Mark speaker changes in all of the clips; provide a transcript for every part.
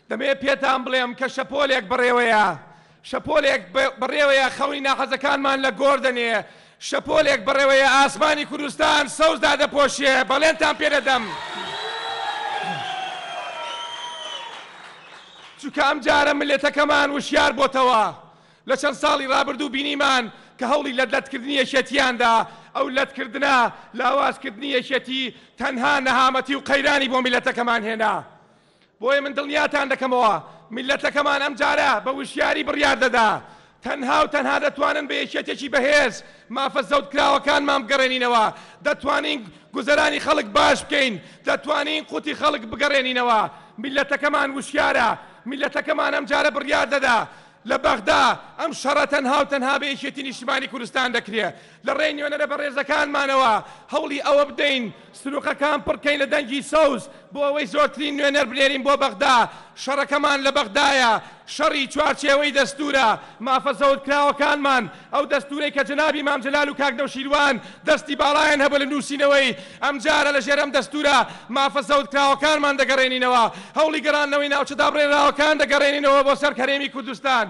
Speaker 1: دەمێ پێتان بڵێم کە شەپۆلێک بڕێوەیە، شەپۆلێک بڕێوەیە خەونی ناحەزەکانمان لە گۆردنێ، شەپۆلێک بڕێوەیە ئاسمانی کوردستان سەوزدا دەپۆشێ، بەڵێنتان پێدەدەم. چونکە ئەم جارە ملێتەکەمان وشیار بۆتەوە. لە چەند ساڵی ڕابردوو بینیمان کە هەوڵی لە لەتکردنی یەکێتیاندا، ئەو لەتکردنە لاوازکردنی یەکێتی تەنها نەهامەتی و قەیرانی بۆ میلەتەکەمان هێنا. بۆیە من دڵنیاتان دەکەمەوە میلەتەکەمان ئەم جارە بە وشیاری بڕیار دەدا تەنها و تەنها دەتوانن بە یەکێتێکی بەهێز مافە زەوت کراوەکانمان بگەڕێنینەوە، دەتوانین گوزەرانی خەڵک باش بکەین، دەتوانین قوتی خەڵک بگەڕێنینەوە. میلەتەکەمان وشیارە، میلەتەکەمان ئەم جارە بڕیار دەدا لە بەغدا ئەم شەڕە تەنها و تەنها بە یەکێتی نیشتیمانی کوردستان دەکرێت. لە ڕێی نوێنەرە بە ڕێزەکانمانەوە هەوڵی ئەوە بدەین سنووقەکان پڕکەین لە دەنگی سەوز بۆ ئەوەی زۆرترین نوێنەر بنێرین بۆ بەغدا. شەڕەکەمان لە بەغدایە، شەڕی چوارچێوەی دەستورە، مافە زەوت کراوەکانمان ئەو دەستورەی کە جەنابی مام جەلال و کاک نەوشیروان دەستی باڵایان هەبوو لە نووسینەوەی ئەم جارە لە ژێرەم دەستورە مافە زەوت کراوەکانمان دەگەڕێنینەوە، هەوڵی گەڕانەوەی ناوچەدا بڕێنراوەکان دەگەڕێنینەوە بۆ سەر هەرێمی کوردستان.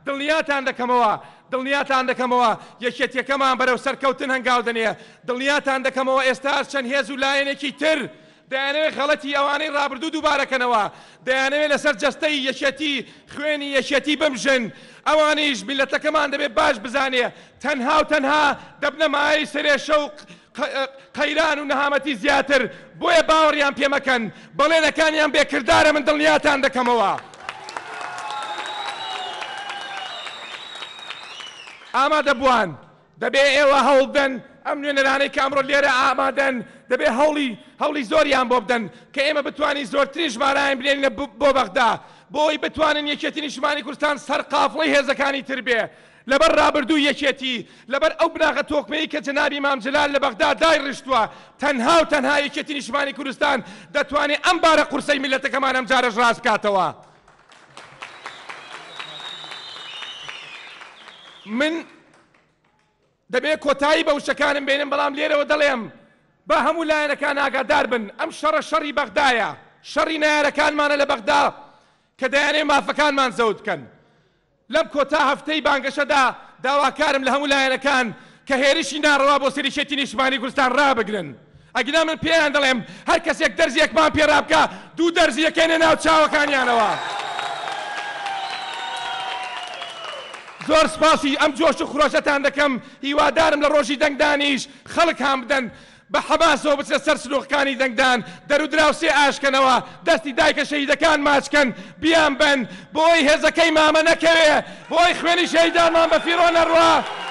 Speaker 1: دڵنیاتان دەکەمەوە یەکێتیەکەمان بەرەو سەرکەوتن هەنگاو دەنێ، دڵنیاتان دەکەمەوە ئێستاش چەند هێز و لایەنێکی تر دەیانەوێت خەڵەتی ئەوانەی ڕابردوو دووبارەکەنەوە، دەیانەوێت لەسەر جەستەی یەکێتی خوێنی یەکێتی بمژن. ئەوانیش میلەتەکەمان دەبێت باش بزانێ تەنها و تەنها دەبنە مای سرێشە و قەیران و نەهامەتی زیاتر، بۆیە باوەڕیان پێمەکەن، بەڵێنەکانیان بێکردارە. من دڵنیاتان دەکەمەوە ئامادە بووان، دەبێ ئێوە هەوڵ بدەن ئەم نوێنەرانەی کە ئەمڕۆ لێرە ئامادەن، دەبێ هەوڵی زۆریان بۆ بدەن کە ئێمە بتوانین زۆرترین ژمارەیان بنێنە بۆ بەغدا، بۆی بتوانن یەکێتی نیشتیمانی کوردستان سەر قافڵەی هێزەکانی تر بێ. لەبەر ڕابردوو یەکێتی، لەبەر ئەو بناغە تۆکمەی کە جەنابی مام جەلال لە بەغدا دایڕشتووە، تەنها و تەنها یەکێتی نیشتیمانی کوردستان دەتوانێت ئەم بارە قورسەی میلەتەکەمان ئەم جارەش ڕاست بکاتەوە. من دەبێت کۆتایی بە وشەکانم بێنم، بەڵام لێرەوە دەڵێم بە هەموو لایەنەکان ئاگادار بن. ئەم شەڕی بەغدایە، شەڕی نایارەکانمانە لە بەغدا کە دەیانێ مافەکانمان زەوت بکەن. لەم کۆتا هەفتەی بانگەشەدا داواکارم لە هەموو لایەنەکان کە هێرشی ناڕەوا بۆ سەرکەوتنی نیشتیمانی کوردستان ڕابگرن. ئەگەنا من پێیان دەڵێم هەر کەسێک دەرزیەکمان پێڕابکە دوو دەرزیەکەینە ناو چاوەکانیانەوە. زۆر سپاسی ئەم جۆش و خڕۆشەتان دەکەم، هیوادارم لە ڕۆژی دەنگدانیش خەڵک هەم بدەن بە حەماسەوە بچە سەر سنووقەکانی دەنگدان، دەرو دراوسێ ئاشکەنەوە، دەستی دایکە شەهیدەکان ماچکەن، بیان بن بۆی هێزەکەی مامە نەکەوێ، بۆی خوێنی شەهیدانمان بە فیڕۆ نەڕوا.